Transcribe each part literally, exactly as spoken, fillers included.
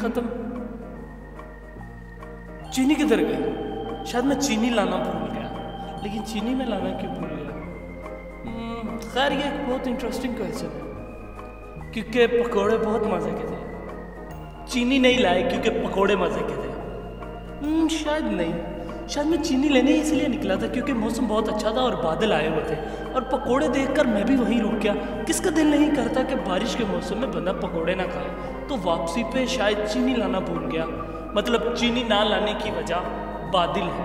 खत्म। चीनी किधर गई? शायद मैं चीनी लाना भूल गया, लेकिन चीनी में लाना क्यों भूल गया? खैर ये एक बहुत इंटरेस्टिंग क्वेश्चन है, क्योंकि पकोड़े बहुत मज़े के थे। चीनी नहीं लाए क्योंकि पकोड़े मज़े के थे? शायद नहीं, शायद मैं चीनी लेने इसलिए निकला था क्योंकि मौसम बहुत अच्छा था और बादल आए हुए थे, और पकोड़े देखकर मैं भी वहीं रुक गया। किसका दिल नहीं करता कि बारिश के मौसम में बंदा पकोड़े ना खाए? तो वापसी पे शायद चीनी लाना भूल गया। मतलब चीनी ना लाने की वजह बादल है?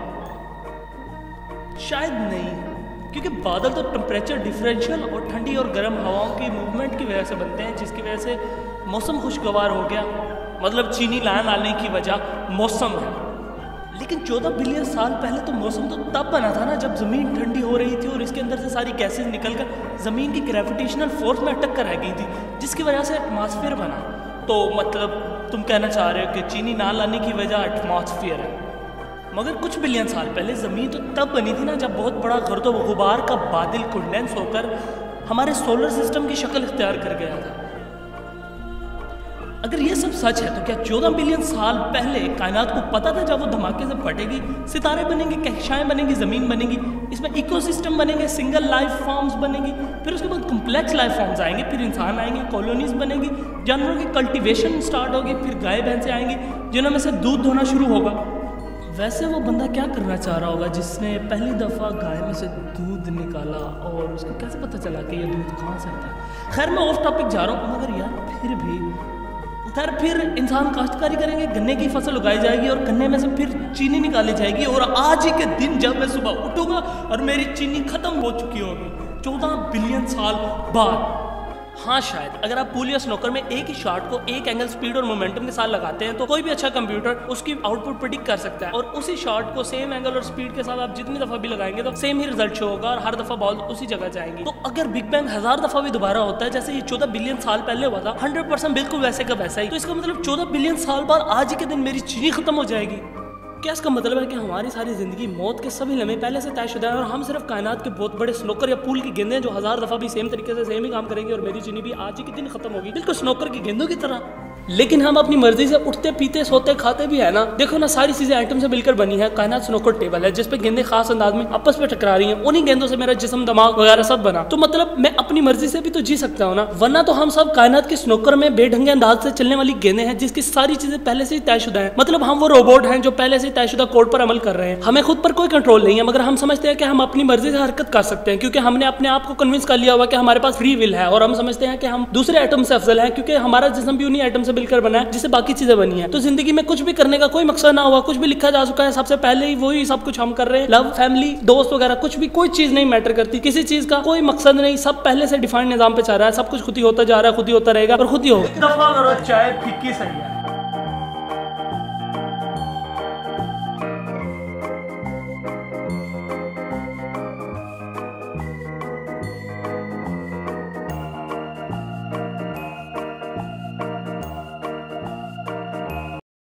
शायद नहीं, क्योंकि बादल तो टेम्परेचर डिफरेंशियल और ठंडी और गर्म हवाओं की मूवमेंट की वजह से बनते हैं, जिसकी वजह से मौसम खुशगवार हो गया। मतलब चीनी ना लाने की वजह मौसम है। लेकिन चौदह बिलियन साल पहले तो मौसम तो तब बना था ना जब ज़मीन ठंडी हो रही थी और इसके अंदर से सारी गैसेज निकलकर ज़मीन की ग्रेविटेशनल फोर्स में अटक कर रह गई थी, जिसकी वजह से एटमॉस्फेयर बना। तो मतलब तुम कहना चाह रहे हो कि चीनी ना लाने की वजह एटमॉस्फेयर है? मगर कुछ बिलियन साल पहले ज़मीन तो तब बनी थी ना जब बहुत बड़ा गर्द व गुबार का बादल कंडेंस होकर हमारे सोलर सिस्टम की शक्ल इख्तियार कर गया था। अगर ये सब सच है तो क्या चौदह बिलियन साल पहले कायनात को पता था जब वो धमाके से फटेगी सितारे बनेंगे, कक्षाएं बनेंगी, ज़मीन बनेगी, इसमें इकोसिस्टम बनेंगे, सिंगल लाइफ फॉर्म्स बनेगी, फिर उसके बाद कॉम्प्लेक्स लाइफ फॉर्म्स आएंगे, फिर इंसान आएंगे, कॉलोनीज बनेगी, जानवरों की कल्टिवेशन स्टार्ट होगी, फिर गाय भैंसे आएंगी जिन्होंने से दूध धोना शुरू होगा। वैसे वो बंदा क्या करना चाह रहा होगा जिसने पहली दफ़ा गाय में से दूध निकाला और उसको कैसे पता चला कि ये दूध कहाँ से आता है? खैर मैं ऑफ टॉपिक जा रहा हूँ, मगर यार फिर भी खैर फिर इंसान काश्तकारी करेंगे, गन्ने की फसल उगाई जाएगी और गन्ने में से फिर चीनी निकाली जाएगी, और आज ही के दिन जब मैं सुबह उठूंगा और मेरी चीनी खत्म हो चुकी होगी चौदह बिलियन साल बाद। हाँ शायद अगर आप पूल या स्नोकर में एक ही शॉट को एक एंगल, स्पीड और मोमेंटम के साथ लगाते हैं तो कोई भी अच्छा कंप्यूटर उसकी आउटपुट प्रेडिक्ट कर सकता है, और उसी शॉट को सेम एंगल और स्पीड के साथ आप जितनी दफा भी लगाएंगे तो सेम ही रिजल्ट शो होगा और हर दफा बॉल उसी जगह जाएंगी। तो अगर बिग बैंग हजार दफा भी दोबारा होता है जैसे ये चौदह बिलियन साल पहले हुआ था, हंड्रेड परसेंट बिल्कुल वैसे का वैसा ही, तो इसका मतलब चौदह बिलियन साल बाद आज ही के दिन मेरी चीनी खत्म हो जाएगी। क्या इसका मतलब है कि हमारी सारी जिंदगी मौत के सभी लम्हे पहले से तयशुदा है और हम सिर्फ कायनात के बहुत बड़े स्नोकर या पूल की गेंदें जो हजार दफा भी सेम तरीके से सेम ही काम करेंगी और मेरी चीनी भी आज ही के दिन खत्म होगी, बिल्कुल स्नोकर की गेंदों की तरह। लेकिन हम अपनी मर्जी से उठते पीते सोते खाते भी है ना। देखो ना सारी चीजें एटम से मिलकर बनी है। कायनात स्नोकर टेबल है जिसपे गेंदें खास अंदाज में आपस में टकरा रही हैं, उन्हीं गेंदों से मेरा जिस्म, दिमाग वगैरह सब बना। तो मतलब मैं अपनी मर्जी से भी तो जी सकता हूँ ना, वरना तो हम सब कायनात के स्नोकर में बेढंगे अंदाज से चलने वाली गेंदें हैं जिसकी सारी चीजें पहले से ही तयशुदा है। मतलब हम वो रोबोट हैं जो पहले से तयशुदा कोड पर अमल कर रहे हैं। हमें खुद पर कोई कंट्रोल नहीं है, मगर हम समझते हैं कि हम अपनी मर्जी से हरकत कर सकते हैं क्योंकि हमने अपने आप को कन्विंस कर लिया हुआ कि हमारे पास फ्री विल है, और हम समझते हैं कि हम दूसरे एटम से अफजल हैं क्योंकि हमारा जिस्म भी उन्हीं एटम से मिलकर बना है जिससे बाकी चीजें बनी है। तो जिंदगी में कुछ भी करने का कोई मकसद ना हुआ, कुछ भी लिखा जा चुका है सबसे पहले ही, वही सब कुछ हम कर रहे हैं। लव, फैमिली, दोस्त वगैरह कुछ भी, कोई चीज नहीं मैटर करती, किसी चीज का कोई मकसद नहीं, सब पहले से डिफाइंड निजाम पे चल रहा है, सब कुछ खुद ही होता जा रहा है, खुद ही होता रहेगा और खुद ही होगा। दफा करो चाय फीकी सही है।